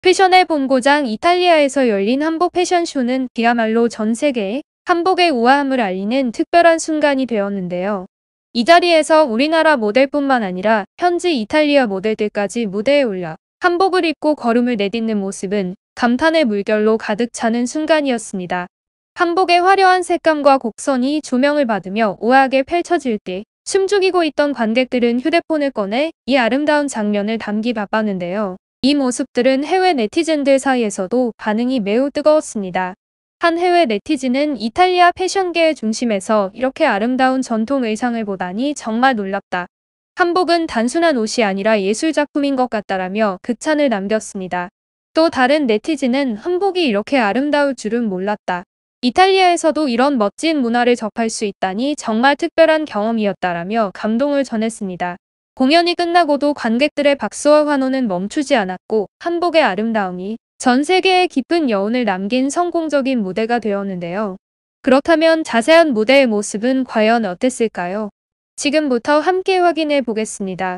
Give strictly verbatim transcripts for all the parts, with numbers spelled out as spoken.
패션의 본고장 이탈리아에서 열린 한복 패션쇼는 그야말로 전 세계에 한복의 우아함을 알리는 특별한 순간이 되었는데요. 이 자리에서 우리나라 모델뿐만 아니라 현지 이탈리아 모델들까지 무대에 올라 한복을 입고 걸음을 내딛는 모습은 감탄의 물결로 가득 차는 순간이었습니다. 한복의 화려한 색감과 곡선이 조명을 받으며 우아하게 펼쳐질 때 숨죽이고 있던 관객들은 휴대폰을 꺼내 이 아름다운 장면을 담기 바빴는데요. 이 모습들은 해외 네티즌들 사이에서도 반응이 매우 뜨거웠습니다. 한 해외 네티즌은 이탈리아 패션계의 중심에서 이렇게 아름다운 전통 의상을 보다니 정말 놀랍다. 한복은 단순한 옷이 아니라 예술작품인 것 같다라며 극찬을 남겼습니다. 또 다른 네티즌은 한복이 이렇게 아름다울 줄은 몰랐다. 이탈리아에서도 이런 멋진 문화를 접할 수 있다니 정말 특별한 경험이었다라며 감동을 전했습니다. 공연이 끝나고도 관객들의 박수와 환호는 멈추지 않았고 한복의 아름다움이 전 세계에 깊은 여운을 남긴 성공적인 무대가 되었는데요. 그렇다면 자세한 무대의 모습은 과연 어땠을까요? 지금부터 함께 확인해 보겠습니다.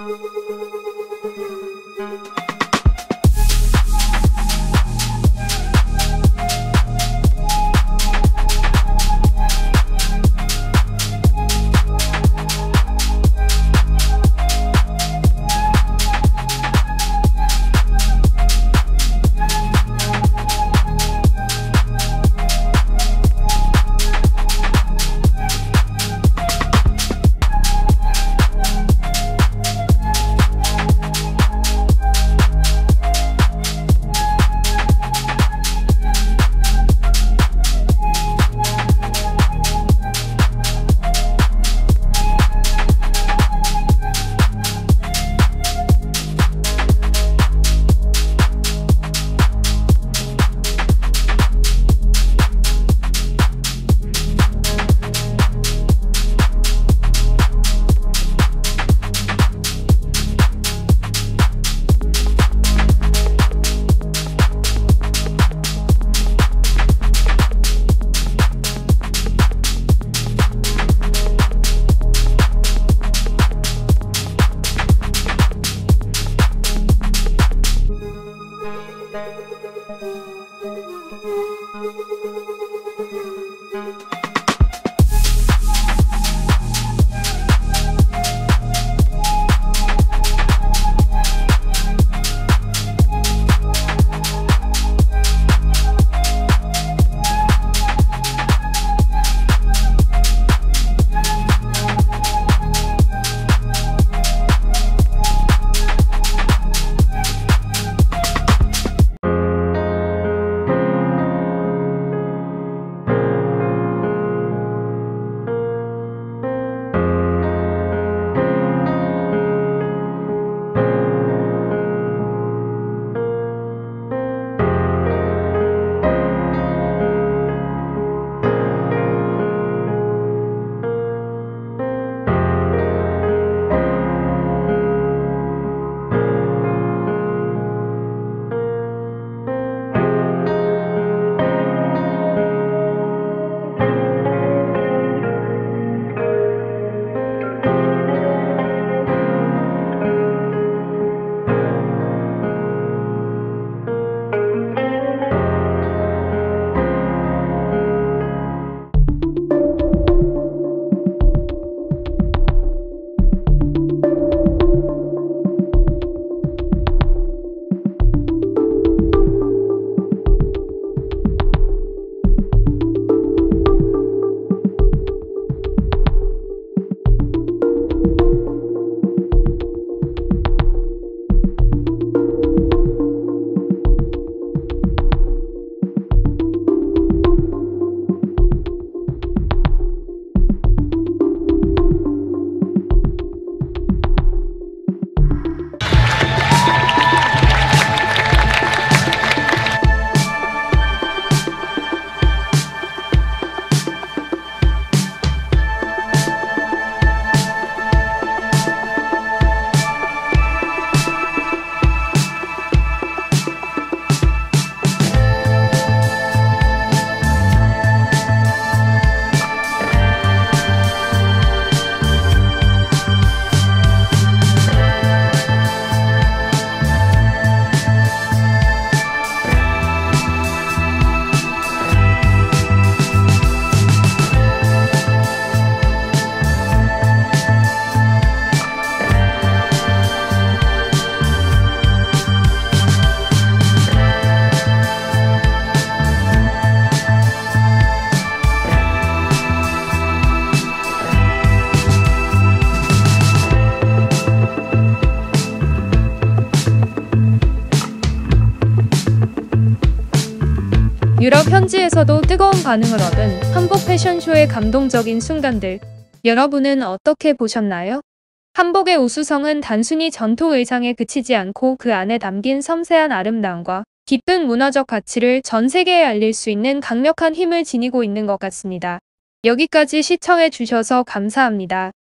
유럽 현지에서도 뜨거운 반응을 얻은 한복 패션쇼의 감동적인 순간들, 여러분은 어떻게 보셨나요? 한복의 우수성은 단순히 전통 의상에 그치지 않고 그 안에 담긴 섬세한 아름다움과 깊은 문화적 가치를 전 세계에 알릴 수 있는 강력한 힘을 지니고 있는 것 같습니다. 여기까지 시청해 주셔서 감사합니다.